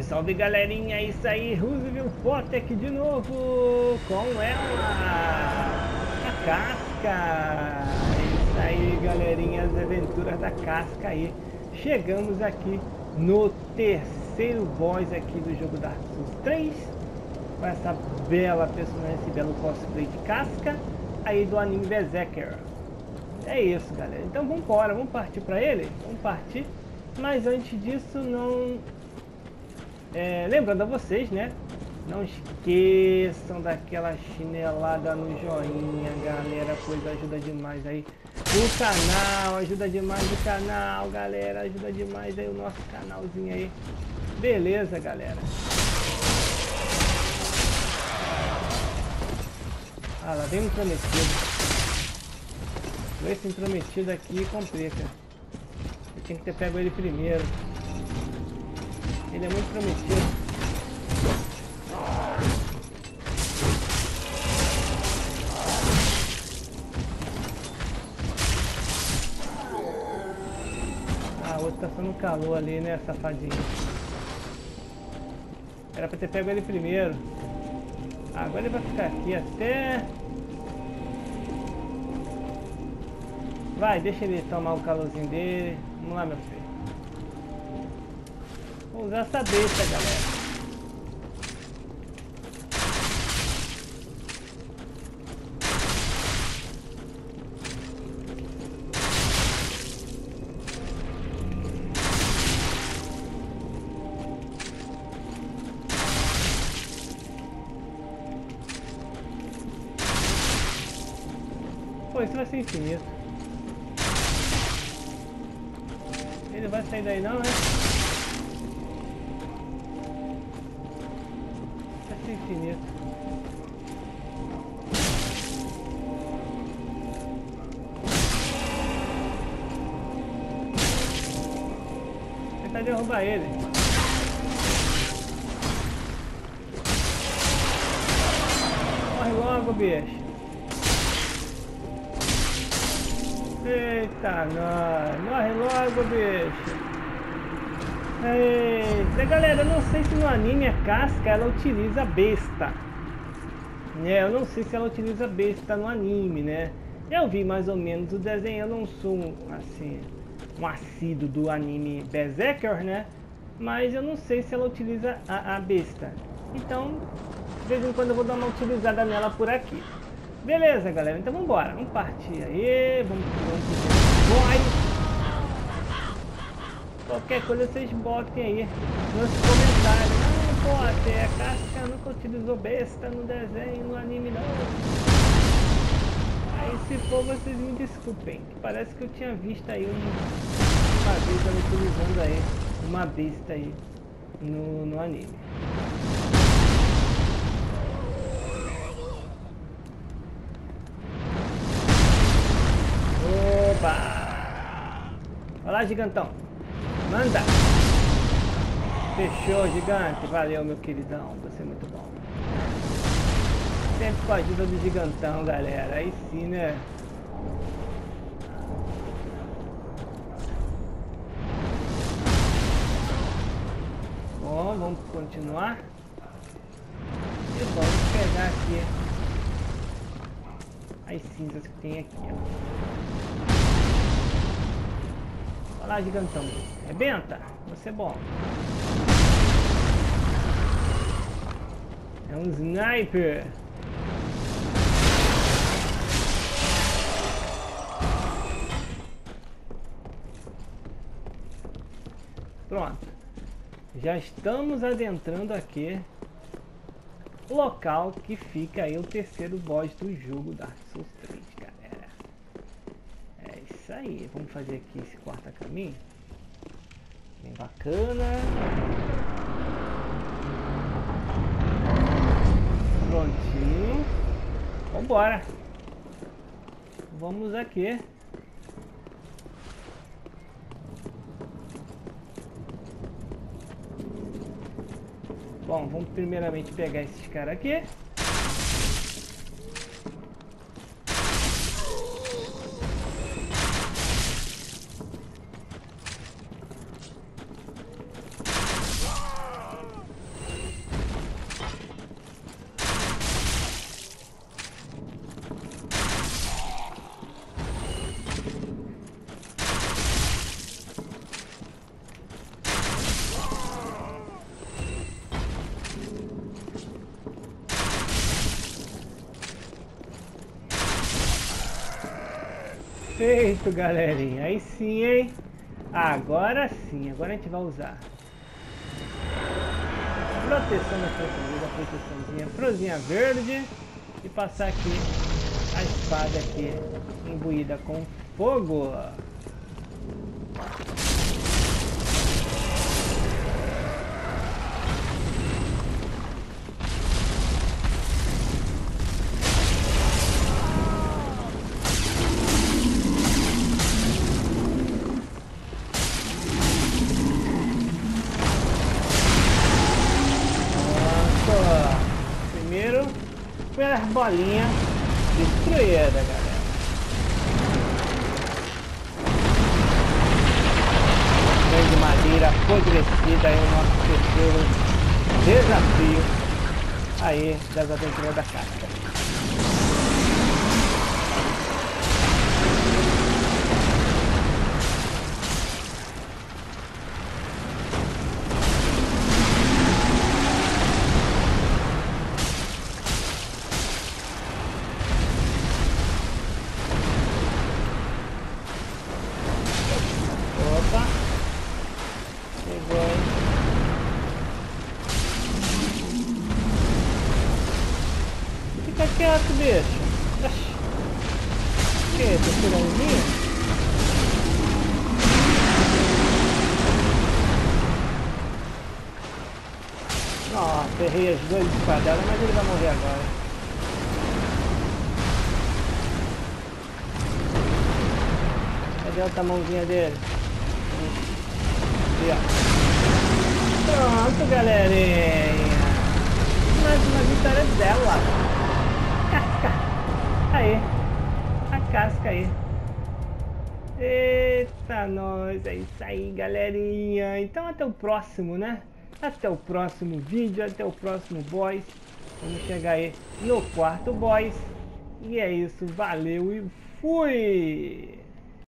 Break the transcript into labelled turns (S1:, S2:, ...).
S1: salve galerinha, é isso aí, Roosevelt Potter aqui de novo com ela, a Casca. É isso aí galerinha, as aventuras da Casca aí. Chegamos aqui no terceiro boss aqui do jogo Dark Souls 3, com essa bela personagem, esse belo cosplay de Casca aí do anime Berserker. É isso galera, então vamos embora, vamos partir pra ele? Vamos partir, mas antes disso não... lembrando a vocês, né? Não esqueçam daquela chinelada no joinha, galera, pois ajuda demais aí o canal, ajuda demais o canal, galera, ajuda demais aí o nosso canalzinho aí. Beleza, galera? Ah, lá vem um prometido. Esse intrometido aqui complica. Eu tinha que ter pego ele primeiro. Ele é muito prometido. Ah, o outro tá sendo calor ali, né, safadinho? Era pra ter pego ele primeiro. Ah, agora ele vai ficar aqui até... Vai, deixa ele tomar o calorzinho dele. Vamos lá, meu filho. Vou usar essa besta, galera. Pô, isso vai ser infinito. Ele vai sair daí não, né? Vai ser infinito. Vou tentar derrubar ele. Corre logo, bicho. Eita, nós! Morre logo, bicho! Eita, galera, eu não sei se no anime a Casca ela utiliza besta. Eu não sei se ela utiliza besta no anime, né? Eu vi mais ou menos o desenho, eu não sou assim, um assíduo do anime Berserker, né? Mas eu não sei se ela utiliza a besta. Então, de vez em quando eu vou dar uma utilizada nela por aqui. Beleza, galera, então vamos embora, vamos partir aí, vamos boy. Qualquer coisa vocês botem aí nos comentários. Não, pô, até a Casca nunca utilizou besta no desenho, no anime não. Aí se for, vocês me desculpem, que parece que eu tinha visto aí uma vez ela utilizando aí uma besta aí no anime. Opa! Olá, gigantão. Manda! Fechou, gigante. Valeu, meu queridão. Você é muito bom. Sempre com a ajuda do gigantão, galera. Aí sim, né? Bom, vamos continuar. E vamos pegar aqui as cinzas que tem aqui, ó. Olha lá, gigantão. Rebenta. Você é bom. É um sniper. Pronto. Já estamos adentrando aqui o local que fica aí o terceiro boss do jogo Dark Souls 3, galera. É isso aí. Vamos fazer aqui esse quarto caminho. Bem bacana. Prontinho. Vambora. Vamos aqui. Bom, vamos primeiramente pegar esses caras aqui. Perfeito, galerinha. Aí sim, hein? Agora sim, agora a gente vai usar proteção da proteçãozinha, prozinha verde. E passar aqui a espada aqui, imbuída com fogo. Primeira bolinha destruída, galera. Grande madeira apodrecida aí, o nosso terceiro desafio aí das aventuras da casca. Fica quieto, bicho. O que? Tá tirando minha? Nossa, errei as duas espadadas, mas ele vai morrer agora. Cadê a outra mãozinha dele? Aqui, ó. Pronto, galerinha. Mais uma vitória dela. Casca. Aí. A casca aí. Eita, nós. É isso aí, galerinha. Então até o próximo, né? Até o próximo vídeo, até o próximo boss. Vamos chegar aí no quarto boss. E é isso. Valeu e fui!